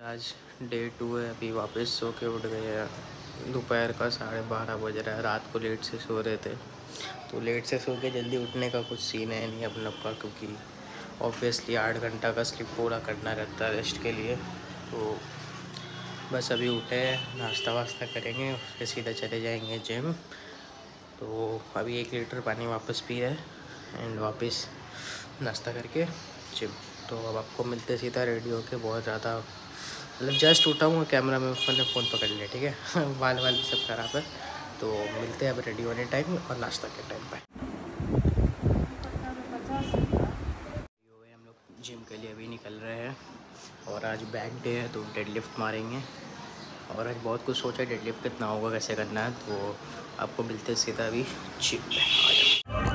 आज डे 2 है। अभी वापस सो के उठ गए हैं। दोपहर का 12:30 बज रहा है। रात को लेट से सो रहे थे, तो लेट से सो के जल्दी उठने का कुछ सीन है नहीं अपन लोग का, क्योंकि ऑब्वियसली 8 घंटा का स्लीप पूरा करना रहता है रेस्ट के लिए। तो बस अभी उठे हैं, नाश्ता वास्ता करेंगे, फिर सीधा चले जाएंगे जिम। तो अभी 1 लीटर पानी वापस पी रहे हैं एंड वापस नाश्ता करके जिम। तो अब आपको मिलते सीधा रेडी होके। बहुत ज़्यादा मतलब जस्ट उठा हूँ, कैमरा में मैंने फ़ोन पकड़ लिया, ठीक है। बाल भी सब खराब है। तो मिलते हैं अब रेडी होने टाइम और नाश्ता के टाइम पे। हम लोग जिम के लिए अभी निकल रहे हैं और आज बैक डे है तो डेडलिफ्ट मारेंगे। और आज बहुत कुछ सोचा है, डेडलिफ्ट कितना होगा, कैसे करना है। तो आपको मिलते सीधा अभी जिम पे। आ जाओ।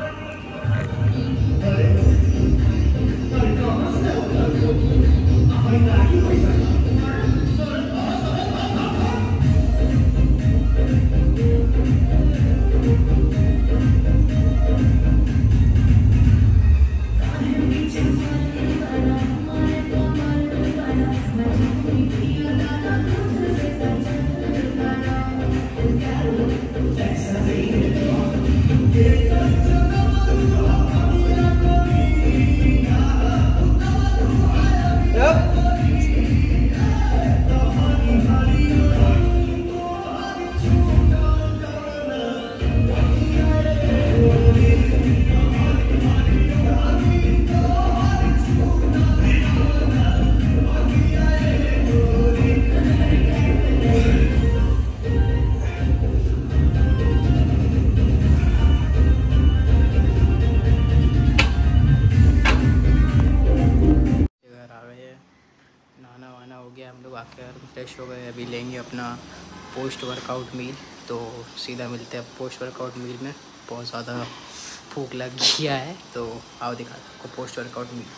नहाना वाना हो गया, हम लोग आके फ्रेश हो गए। अभी लेंगे अपना पोस्ट वर्कआउट मील। तो सीधा मिलते हैं पोस्ट वर्कआउट मील में। बहुत ज़्यादा भूख लग गया है, तो आओ दिखा आपको पोस्ट वर्कआउट मील।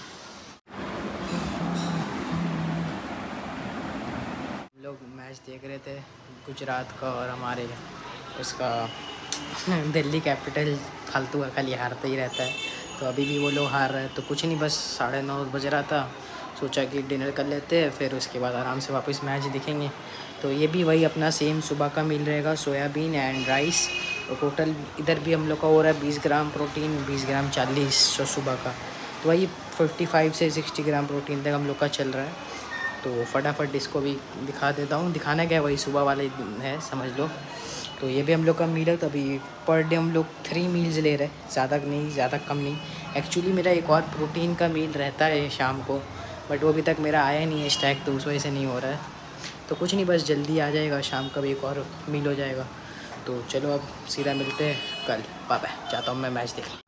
हम लोग मैच देख रहे थे गुजरात का, और हमारे उसका दिल्ली कैपिटल फालतू का खाली हारता ही रहता है। तो अभी भी वो लोग हार रहे हैं। तो कुछ नहीं, बस 9:30 बज रहा था, सोचा कि डिनर कर लेते हैं, फिर उसके बाद आराम से वापस मैच देखेंगे। तो ये भी वही अपना सेम सुबह का मील रहेगा, सोयाबीन एंड राइस। और टोटल इधर भी हम लोग का हो रहा है 20 ग्राम प्रोटीन, 20 ग्राम 40 सुबह का। तो वही 55 से 60 ग्राम प्रोटीन तक हम लोग का चल रहा है। तो फटाफट इसको भी दिखा देता हूँ। दिखाना क्या है, वही सुबह वाले है, समझ लो। तो ये भी हम लोग का मील है। तो अभी पर डे हम लोग 3 मील्स ले रहे हैं, ज़्यादा नहीं, ज़्यादा कम नहीं। एक्चुअली मेरा एक और प्रोटीन का मील रहता है शाम को, बट वो अभी तक मेरा आया नहीं है स्टैक, तो उस वजह से नहीं हो रहा है। तो कुछ नहीं, बस जल्दी आ जाएगा, शाम का भी एक और मील हो जाएगा। तो चलो अब सीधा मिलते हैं कल। बाय बाय, जाता हूँ मैं मैच देखने।